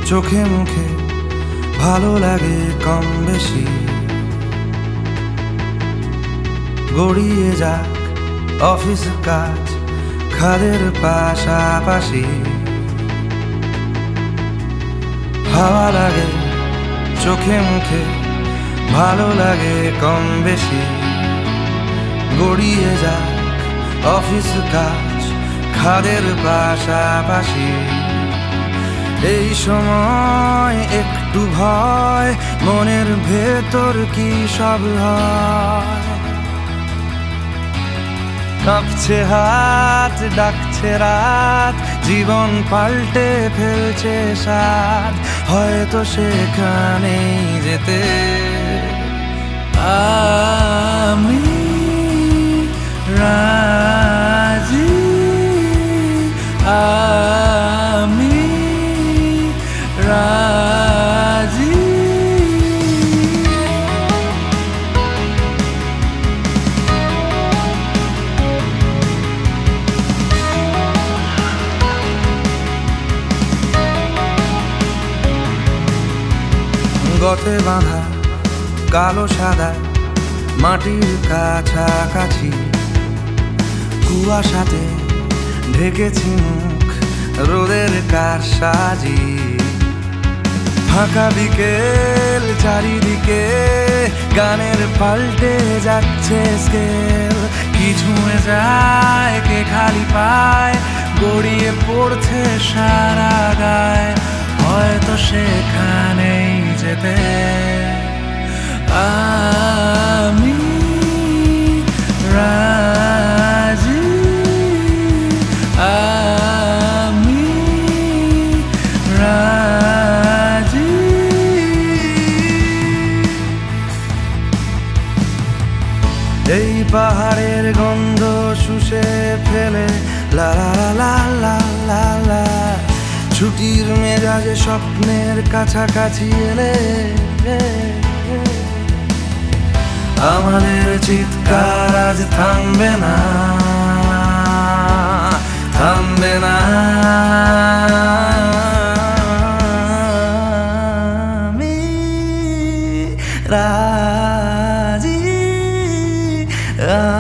চোখে মুখে ভালো লাগে কম বেশি। গড়িয়ে যাক অফিস কাজ খাদের পাশাপাশি। হাওয়া লাগে চোখে মুখে ভালো লাগে কম বেশি। গড়িয়ে যাক অফিস কাজ খাদের পাশাপাশি। এই সময় একটু ভয় মনের ভেতর কি সব হয়। কাঁপছে হাত ডাকছে রাত জীবন পাল্টে ফেলছে সাথ। হয়তো সেখানেই যেতে আমি রাজি। আমি রাজি। গতে বাঁধা কালো সাদা মাটির কাছাকাছি। কুয়াশাতে ঢেকেছি মুখ রোদের কারসাজি। ফাঁকা বিকেল চারিদিকে গানের পাল্টে যাচ্ছে স্কেল। কি ছুঁয়ে যায় কে খালি পায় গড়িয়ে পড়ছে সারা গায়। হয়তো সেখানেই যেতে আমি রাজি। আমি রাজি। এই পাহাড়ের গন্ধ শুষে ফেলে লা লা লা লা লা। ছুটির মেজাজে স্বপ্নের কাছাকাছি এলে আমাদের চিৎকার আজ থামবে না, থামবে না। আমি রাজি।